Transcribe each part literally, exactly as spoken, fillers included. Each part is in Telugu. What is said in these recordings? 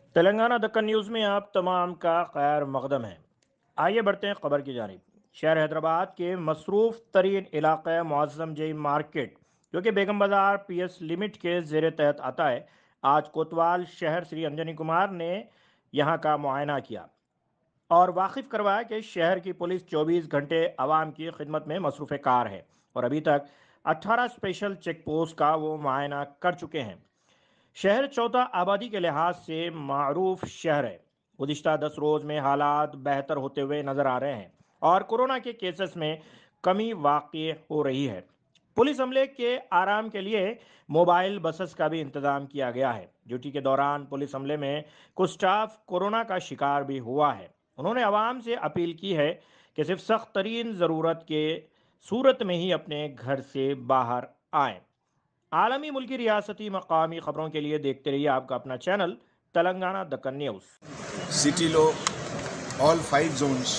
तेलंगाना दक्कन न्यूज़ में आप तमाम का खैर मकदम है। आइए बढ़ते हैं खबर की जानिब। शहर हैदराबाद के मसरूफ़ तरीन इलाक़े मुअज़्ज़म जई मार्केट, जो कि बेगम बाज़ार पी एस लिमिट के ज़ेर तहत आता है, आज कोतवाल शहर श्री अंजनी कुमार ने यहाँ का मुआयना किया और वाकिफ़ करवाया कि शहर की पुलिस चौबीस घंटे आवाम की खिदमत में मसरूफ़ कार है और अभी तक अट्ठारह स्पेशल चेक पोस्ट का वो मुआयना कर चुके हैं। शहर चौथा आबादी के लिहाज से मारूफ शहर है। गुज़िश्ता दस रोज़ में हालात बेहतर होते हुए नजर आ रहे हैं और कोरोना के केसेस में कमी वाक़ई हो रही है। पुलिस अमले के आराम के लिए मोबाइल बसेस का भी इंतजाम किया गया है। ड्यूटी के दौरान पुलिस अमले में कुछ स्टाफ कोरोना का शिकार भी हुआ है। उन्होंने आवाम से अपील की है कि सिर्फ सख्त तरीन ज़रूरत के सूरत में ही अपने घर से बाहर आएँ। आलमी, मुल्की, रियासती, मकामी खबरों के लिए देखते रहिए आपका अपना चैनल तेलंगाना दक्कन न्यूज़। సిటీలో ఆల్ ఫైవ్ జోన్స్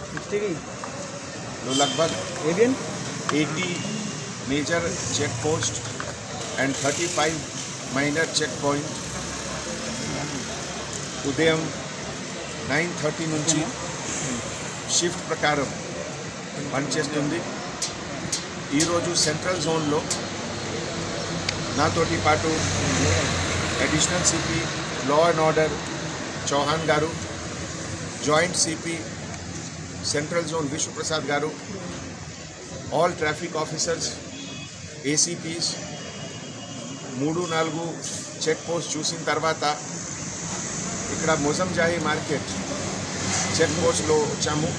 లో लगभग एवियन अस्सी major check post and thirty five minor check point ఉదయం నైన్ థర్టీ నుంచి షిఫ్ట్ ప్రకారం పనిచేస్తుంది। ఈరోజు సెంట్రల్ జోన్లో నాతోటి పాటు additional CP law and order Chauhan garu, joint CP central zone Vishwaprasad garu, all traffic officers, ACPs మూడు నాలుగు చెక్ పోస్ట్ చూసిన తర్వాత ఇక్కడ మొజంజాయి మార్కెట్ చెక్ పోస్ట్లో వచ్చాము।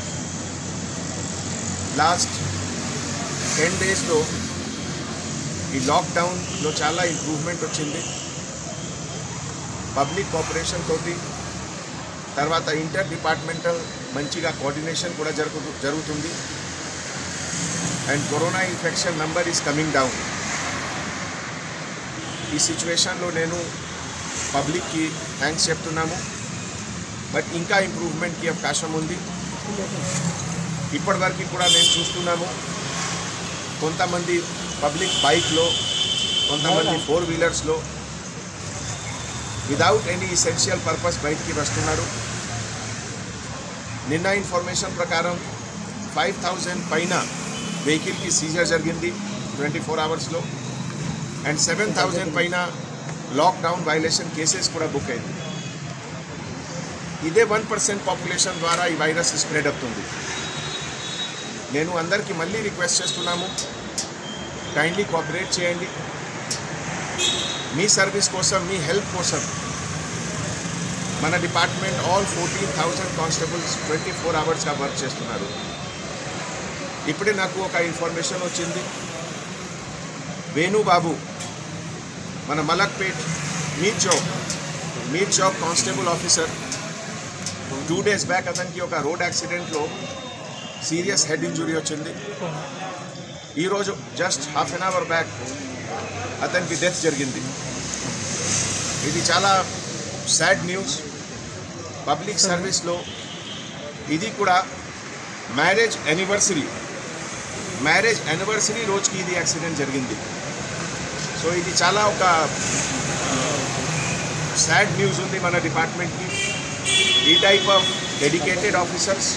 లాస్ట్ టెన్ డేస్లో ఈ లాక్డౌన్లో చాలా ఇంప్రూవ్మెంట్ వచ్చింది। పబ్లిక్ కోఆపరేషన్ తోటి తర్వాత ఇంటర్ డిపార్ట్మెంటల్ మంచిగా కోఆర్డినేషన్ కూడా జరుగు జరుగుతుంది and corona infection number is coming down. ఈ సిచ్యువేషన్లో నేను పబ్లిక్కి థ్యాంక్స్ చెప్తున్నాము, బట్ ఇంకా ఇంప్రూవ్మెంట్కి అవకాశం ఉంది। ఇప్పటివరకు కూడా నేను చూస్తున్నాము కొంతమంది పబ్లిక్ బైక్లో, కొంతమంది ఫోర్ వీలర్స్లో విదౌట్ ఎనీ ఎసెన్షియల్ పర్పస్ బయటికి వస్తున్నారు। నిన్న ఇన్ఫర్మేషన్ ప్రకారం ఫైవ్ థౌజండ్ పైన వెహికల్కి సీజర్ జరిగింది ట్వంటీ ఫోర్ అవర్స్లో అండ్ సెవెన్ థౌజండ్ పైన లాక్డౌన్ వైలేషన్ కేసెస్ కూడా బుక్ అయింది। ఇదే వన్ పర్సెంట్ పాపులేషన్ ద్వారా ఈ వైరస్ స్ప్రెడ్ అవుతుంది। నేను అందరికీ మళ్ళీ రిక్వెస్ట్ చేస్తున్నాము, కైండ్లీ కోఆపరేట్ చేయండి। మీ సర్వీస్ కోసం, మీ హెల్ప్ కోసం మన department all fourteen thousand constables twenty four అవర్స్గా వర్క్ చేస్తున్నారు। ఇప్పుడే నాకు ఒక ఇన్ఫర్మేషన్ వచ్చింది, వేణుబాబు మన Malakpet Mir Chowk Mir Chowk constable officer two days back అతనికి ఒక రోడ్ యాక్సిడెంట్లో సీరియస్ హెడ్ ఇంజురీ వచ్చింది। ఈరోజు just half an hour back అతనికి డెత్ జరిగింది। ఇది చాలా సాడ్ న్యూస్। పబ్లిక్ సర్వీస్లో ఇది కూడా మ్యారేజ్ యానివర్సరీ మ్యారేజ్ యానివర్సరీ రోజుకి ఇది యాక్సిడెంట్ జరిగింది। సో ఇది చాలా ఒక సాడ్ న్యూస్ ఉంది మన డిపార్ట్మెంట్కి। ఈ type of dedicated officers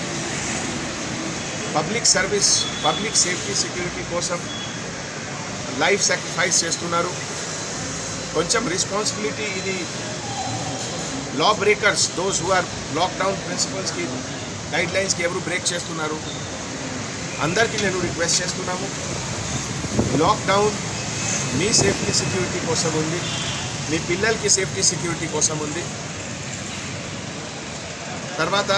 public service, public safety, security కోసం లైఫ్ సాక్రిఫైస్ చేస్తున్నారు। కొంచెం రెస్పాన్సిబిలిటీ ఇది law breakers, those who are lockdown ప్రిన్సిపల్స్కి, గైడ్ లైన్స్కి ఎవరు బ్రేక్ చేస్తున్నారు అందరికీ నేను రిక్వెస్ట్ చేస్తున్నాము, లాక్డౌన్ మీ సేఫ్టీ సెక్యూరిటీ కోసం ఉంది, మీ పిల్లలకి సేఫ్టీ సెక్యూరిటీ కోసం ఉంది। తర్వాత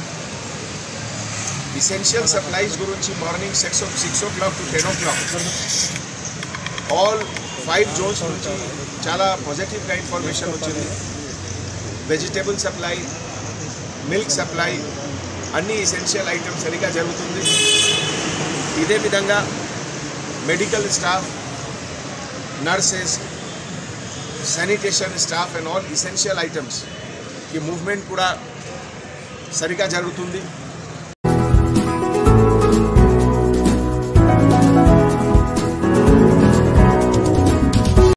essential supplies గురించి morning six six o'clock to ten o'clock all five zones నుంచి చాలా పాజిటివ్గా ఇన్ఫర్మేషన్ వచ్చింది। వెజిటేబుల్ సప్లై, మిల్క్ సప్లై, అన్ని ఎసెన్షియల్ ఐటమ్స్ సరిగా జరుగుతుంది। ఇదే విధంగా medical staff, nurses, sanitation staff and all essential items ఈ మూవ్మెంట్ కూడా సరిగా జరుగుతుంది।